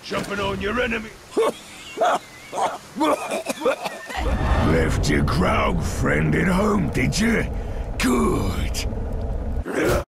Jumping on your enemy. Left your Graug friend at home, did you? Good.